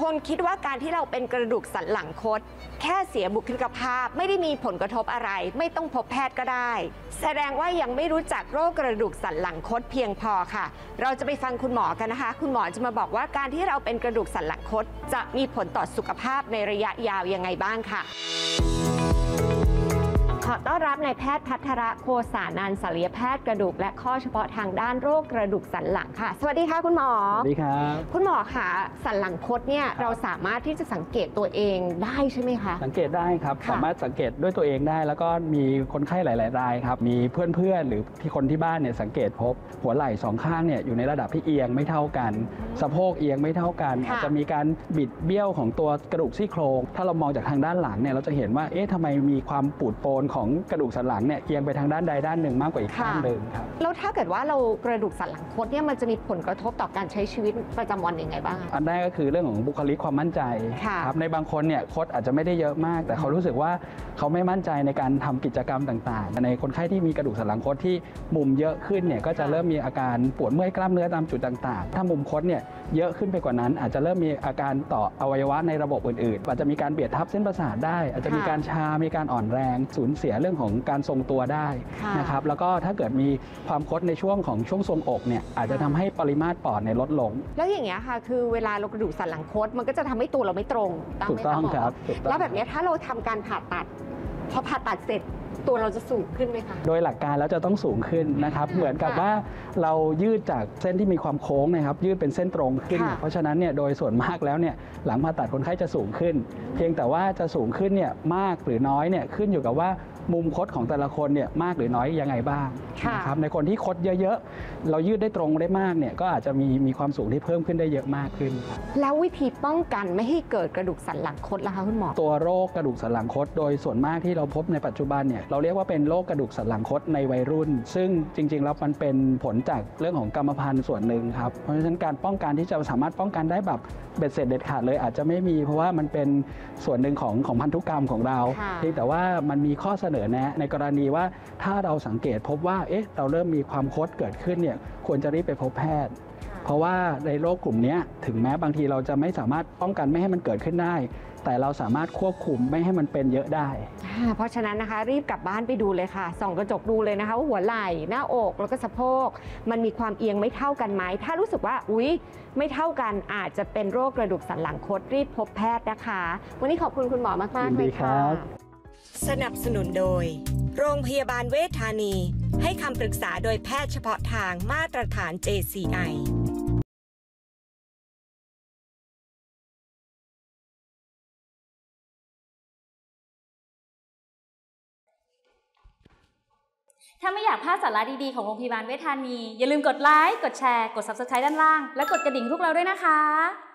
คนคิดว่าการที่เราเป็นกระดูกสันหลังคดแค่เสียบุคลิกภาพไม่ได้มีผลกระทบอะไรไม่ต้องพบแพทย์ก็ได้แสดงว่ายังไม่รู้จักโรคกระดูกสันหลังคดเพียงพอค่ะเราจะไปฟังคุณหมอกันนะคะคุณหมอจะมาบอกว่าการที่เราเป็นกระดูกสันหลังคดจะมีผลต่อสุขภาพในระยะยาวยังไงบ้างค่ะขอต้อนรับนายแพทย์ภัทรโคสานันท์ศัลยแพทย์กระดูกและข้อเฉพาะทางด้านโรคกระดูกสันหลังค่ะสวัสดีค่ะคุณหมอสวัสดีครับคุณหมอคะสันหลังคดเนี่ยเราสามารถที่จะสังเกตตัวเองได้ใช่ไหมคะสังเกตได้ครับสามารถสังเกตด้วยตัวเองได้แล้วก็มีคนไข้หลายๆรายครับมีเพื่อนๆหรือที่คนที่บ้านเนี่ยสังเกตพบหัวไหล่สองข้างเนี่ยอยู่ในระดับที่เอียงไม่เท่ากันสะโพกเอียงไม่เท่ากันอาจจะมีการบิดเบี้ยวของตัวกระดูกซี่โครงถ้าเรามองจากทางด้านหลังเนี่ยเราจะเห็นว่าเอ๊ะทำไมมีความปูดโปนของกระดูกสันหลังเนี่ยเอียงไปทางด้านใดด้านหนึ่งมากกว่าอีกข้างหนึ่งครับแล้วถ้าเกิดว่าเรากระดูกสันหลังคดเนี่ยมันจะมีผลกระทบต่อการใช้ชีวิตประจำวันยังไงบ้างอันแรกก็คือเรื่องของบุคลิกความมั่นใจครับในบางคนเนี่ยคดอาจจะไม่ได้เยอะมากแต่เขารู้สึกว่าเขาไม่มั่นใจในการทำกิจกรรมต่างๆในคนไข้ที่มีกระดูกสันหลังคดที่มุมเยอะขึ้นเนี่ยก็จะเริ่มมีอาการปวดเมื่อยกล้ามเนื้อตามจุดต่างๆถ้ามุมคดเนี่ยเยอะขึ้นไปกว่านั้นอาจจะเริ่มมีอาการต่ออวัยวะในระบบอื่นๆอาจจะมีการเบียดทับเส้นประสาทได้อาจจะมีการชามีการอ่อนแรงสูญเสียเรื่องของการทรงตัวได้นะครับแล้วก็ถ้าเกิดมีความคดในช่วงทรงอกเนี่ยอาจจะทำให้ปริมาตรปอดเนี่ยลดลงแล้วอย่างเงี้ยค่ะคือเวลาเรากระดูกสันหลังคดมันก็จะทำให้ตัวเราไม่ตรงถูกต้องครับแล้วแบบนี้ถ้าเราทำการผ่าตัดพอผ่าตัดเสร็จตัวเราจะสูงขึ้นไหมคะโดยหลักการแล้วจะต้องสูงขึ้นนะครับเหมือนกับว่าเรายืดจากเส้นที่มีความโค้งนะครับยืดเป็นเส้นตรงขึ้นเพราะฉะนั้นเนี่ยโดยส่วนมากแล้วเนี่ยหลังผ่าตัดคนไข้จะสูงขึ้นเพียงแต่ว่าจะสูงขึ้นเนี่ยมากหรือน้อยเนี่ยขึ้นอยู่กับว่ามุมคดของแต่ละคนเนี่ยมากหรือน้อยยังไงบ้างนะครับในคนที่คดเยอะๆเรายืดได้ตรงได้มากเนี่ยก็อาจจะมีความสูงที่เพิ่มขึ้นได้เยอะมากขึ้นแล้ววิธีป้องกันไม่ให้เกิดกระดูกสันหลังคดล่ะคะคุณหมอตัวโรคกระดูกสันหลังคดโดยส่วนมากที่เราพบในปัจจุบันเนี่ยเราเรียกว่าเป็นโรคกระดูกสันหลังคดในวัยรุ่นซึ่งจริงๆแล้วมันเป็นผลจากเรื่องของกรรมพันธุ์ส่วนหนึ่งครับเพราะฉะนั้นการป้องกันที่จะสามารถป้องกันได้แบบเบ็ดเสร็จเด็ดขาดเลยอาจจะไม่มีเพราะว่ามันเป็นส่วนหนึ่งของพันธุกรรมของเราแต่ว่ามันมีข้อเสนอแนะในกรณีว่าถ้าเราสังเกตพบว่าเอ๊ะเราเริ่มมีความคดเกิดขึ้นเนี่ยควรจะรีบไปพบแพทย์เพราะว่าในโรคกลุ่มนี้ถึงแม้บางทีเราจะไม่สามารถป้องกันไม่ให้มันเกิดขึ้นได้แต่เราสามารถควบคุมไม่ให้มันเป็นเยอะได้เพราะฉะนั้นนะคะรีบกลับบ้านไปดูเลยค่ะส่องกระจกดูเลยนะคะว่าหัวไหล่หน้าอกแล้วก็สะโพกมันมีความเอียงไม่เท่ากันไหมถ้ารู้สึกว่าอุ๊ยไม่เท่ากันอาจจะเป็นโรคกระดูกสันหลังคดรีบพบแพทย์นะคะวันนี้ขอบคุณคุณหมอมากๆเลยค่ะสนับสนุนโดยโรงพยาบาลเวชธานีให้คำปรึกษาโดยแพทย์เฉพาะทางมาตรฐาน JCI ถ้าไม่อยากพลาดสาระดีๆของโรงพยาบาลเวชธานีอย่าลืมกดไลค์ กดแชร์ กด Subscribe ด้านล่างและกดกระดิ่งพวกเราด้วยนะคะ